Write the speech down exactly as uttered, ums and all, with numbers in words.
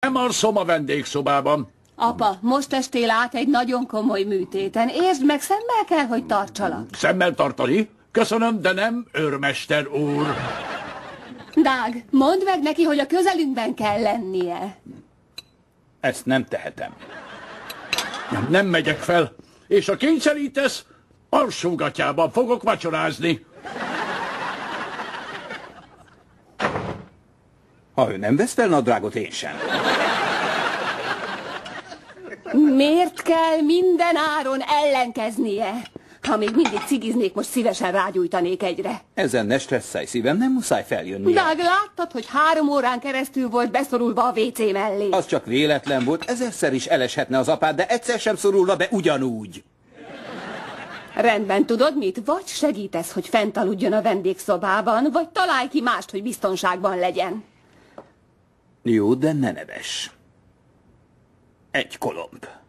Nem alszom a vendégszobában. Apa, most testél át egy nagyon komoly műtéten. Értsd meg, szemmel kell, hogy tartsalak. Szemmel tartani? Köszönöm, de nem, őrmester úr. Dág, mondd meg neki, hogy a közelünkben kell lennie. Ezt nem tehetem. Nem megyek fel, és ha kényszerítesz, alsógatyában fogok vacsorázni. Ha ő nem vesz fel nadrágot, én sem. Miért kell minden áron ellenkeznie? Ha még mindig cigiznék, most szívesen rágyújtanék egyre. Ezen ne stresszelj, szívem, nem muszáj feljönni. Dág, láttad, hogy három órán keresztül volt beszorulva a vécé mellé? Az csak véletlen volt, ezerszer is eleshetne az apád, de egyszer sem szorulna be ugyanúgy. Rendben, tudod mit? Vagy segítesz, hogy fent aludjon a vendégszobában, vagy találj ki mást, hogy biztonságban legyen. Jó, de ne neves. Egy kolomb.